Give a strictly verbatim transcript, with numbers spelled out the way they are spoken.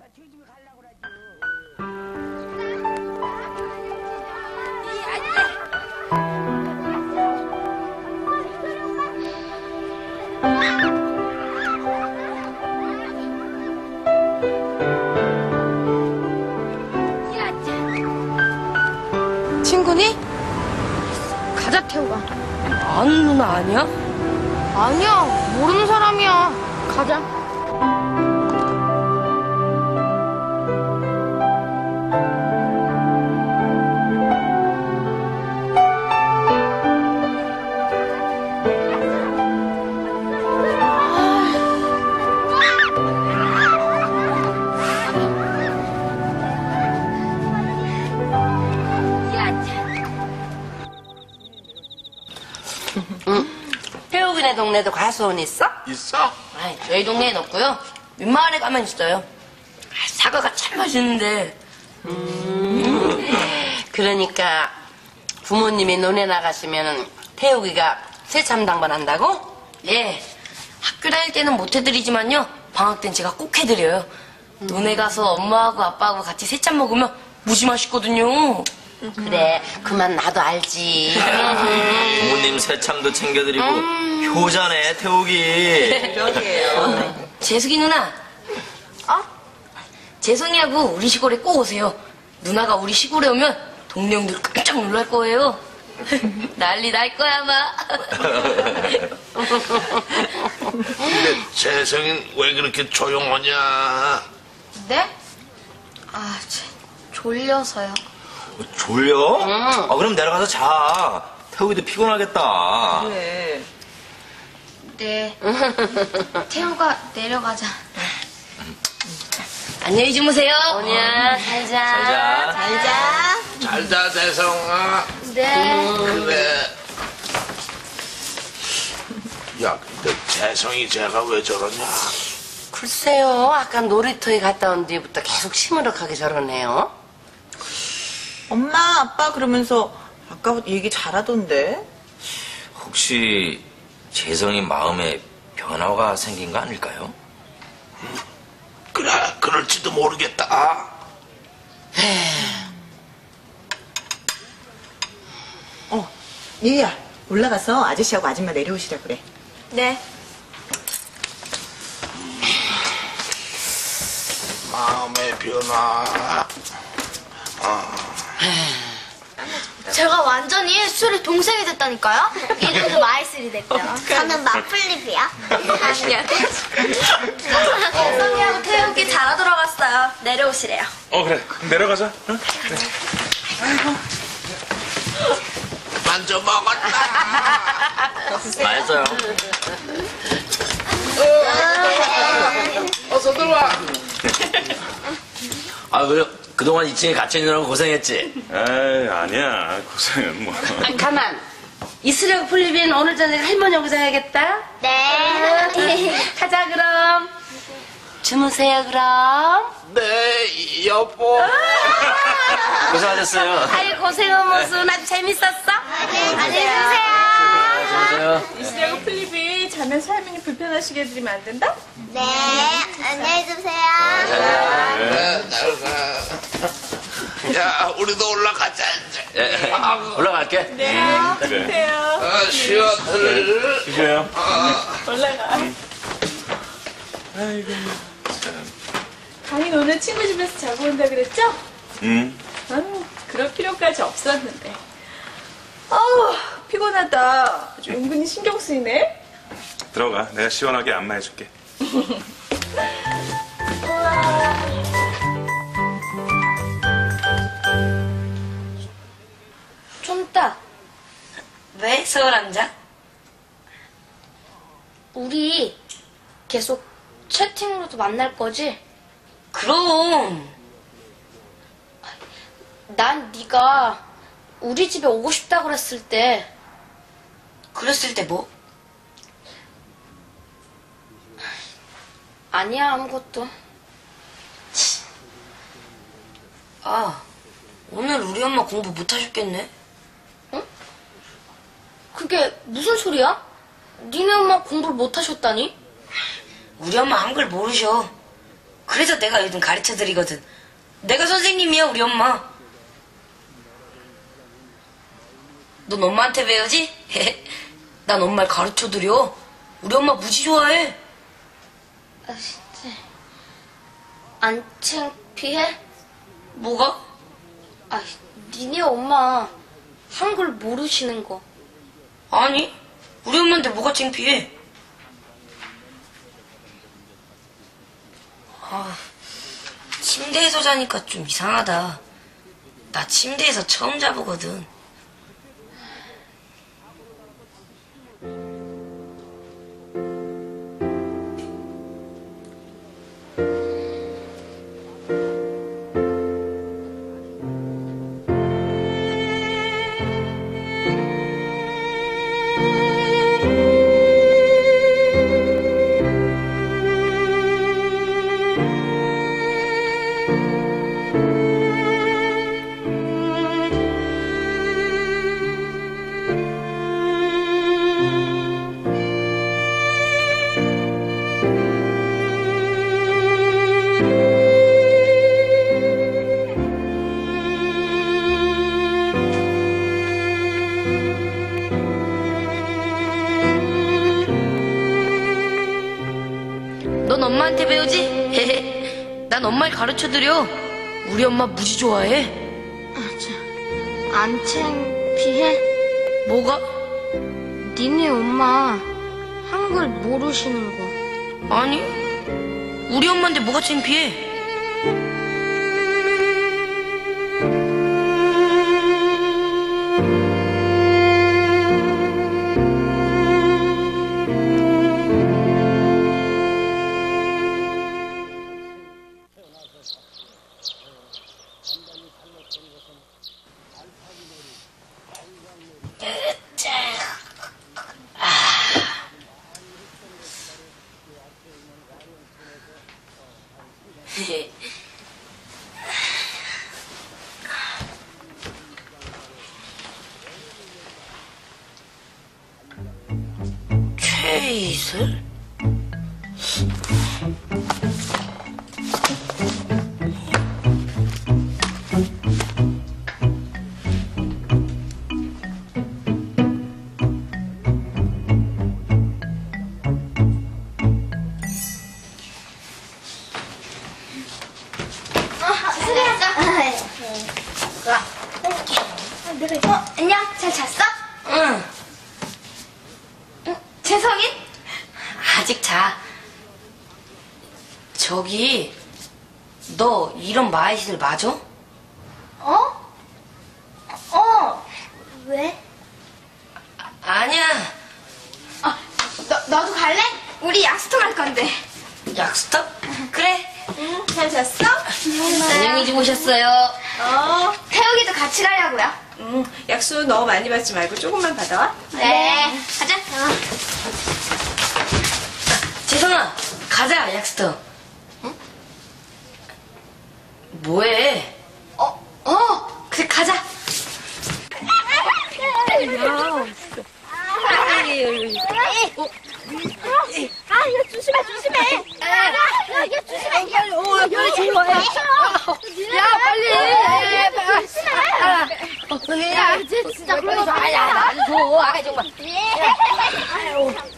친구니? 가자, 태우가. 아는 누나 아니야? 아니야, 모르는 사람이야. 가자. 태욱이네 동네도 가수원 있어? 있어? 아이, 저희 동네엔 없고요. 윗마을에 가면 있어요. 아, 사과가 참 맛있는데. 음. 그러니까 부모님이 논에 나가시면 태욱이가 새참 당번한다고? 예. 학교 다닐 때는 못 해드리지만요. 방학 땐 제가 꼭 해드려요. 논에 가서 엄마하고 아빠하고 같이 새참 먹으면 무지 맛있거든요. 그래, 그만 나도 알지. 부모님 새참도 챙겨드리고 음... 효자네 태욱이. 그러게요. 재숙이 누나. 어? 재성이하고 우리 시골에 꼭 오세요. 누나가 우리 시골에 오면 동네 형들 깜짝 놀랄 거예요. 난리 날 거야 아마. 근데 재성이는 왜 그렇게 조용하냐? 네? 아, 쟤 졸려서요. 졸려? 응. 아, 그럼 내려가서 자. 태욱이도 피곤하겠다. 그래. 네. 태우가 내려가자. 안녕히 주무세요. 언니야, 잘 자. 잘 자. 잘 자. 잘 자, 재성아. 네. 그래. 야, 근데 재성이 쟤가 왜 저러냐? 글쎄요, 아까 놀이터에 갔다 온 뒤부터 계속 시무룩하게 저러네요. 엄마, 아빠 그러면서 아까부터 얘기 잘하던데? 혹시 재성이 마음에 변화가 생긴 거 아닐까요? 그래, 그럴지도 모르겠다. 어, 얘야, 올라가서 아저씨하고 아줌마 내려오시라 그래. 네. 마음의 변화. 아. 제가 완전히 술의 동생이 됐다니까요? 이름도 마이슬이 됐고요. 저는 마플립이야. 아니야. 혜성이하고 태욱이 자러 들어갔어요. 내려오시래요. 어 그래 내려가자. 응? 그래. 아이고. 만져 먹었다. 맛있어요. 어서 들어와. 아, 그래. 그동안 이 층에 갇혀있느라고 고생했지? 에이, 아니야. 고생은 뭐. 아, 가만. 이슬하고 플리빈 오늘 저녁에 할머니하고 자야겠다. 네. 가자, 그럼. 주무세요, 그럼. 네, 여보. 고생하셨어요. 아이, 고생한 모습 아주 재밌었어? 안녕히 계세요. 고생하세요. 이슬하고 플립이 자면서 할머니 불편하시게 해드리면 안 된다? 네. 안녕히 계세요. 네, 잘 가. 야, 우리도 올라가자, 이제. 예, 올라갈게. 네. 그래. 그래요. 아, 쉬어들. 쉬세요. 올라가. 아이고. 강인 오늘 친구 집에서 자고 온다 그랬죠? 응. 아유, 그럴 필요까지 없었는데. 아우, 피곤하다. 아주 은근히 신경 쓰이네. 들어가. 내가 시원하게 안마해줄게. 촌따. 왜 서울 앉아? 우리 계속 채팅으로도 만날 거지? 그럼. 난 네가 우리 집에 오고 싶다 그랬을 때 그랬을 때 뭐? 아니야 아무것도. 아, 오늘 우리 엄마 공부 못 하셨겠네? 응? 그게 무슨 소리야? 니네 엄마 공부를 못 하셨다니? 우리 엄마 한글 모르셔. 그래서 내가 요즘 가르쳐 드리거든. 내가 선생님이야, 우리 엄마. 넌 엄마한테 배우지? 난 엄마를 가르쳐 드려. 우리 엄마 무지 좋아해. 아, 진짜. 안 창피해? 뭐가? 아, 니네 엄마 한글 모르시는 거. 아니, 우리 엄마인데 뭐가 창피해? 아, 침대에서 자니까 좀 이상하다. 나 침대에서 처음 자보거든. 넌 엄마한테 배우지? 난 엄마를 가르쳐드려. 우리 엄마 무지 좋아해. 안 창피해? 뭐가? 니네 엄마 한글 모르시는 거. 아니, 우리 엄마인데 뭐가 창피해? 최이슬? 어, 안녕. 잘 잤어? 응, 재성이? 아직 자. 저기, 너 이런 마이실 맞아? 어? 어. 왜? 아니야. 어, 너, 너도 갈래? 우리 약수터 갈 건데. 약스터? 그래. 응, 잘 잤어? 안녕히 주무셨어요. 어. 태욱이도 같이 가려고요. 응, 약수 너무 많이 받지 말고 조금만 받아와. 네. 가자. 재성아, 가자, 약스터. 응? 뭐해? 어, 어. 그래, 가자. 아, 이거 조심해, 조심해. 야, 이거 조심해. 야, 어, 이거 좋아해. 야, 빨리. 조심해. 야, 진짜 그러지 마. 야, 나도 줘. 아, 정말.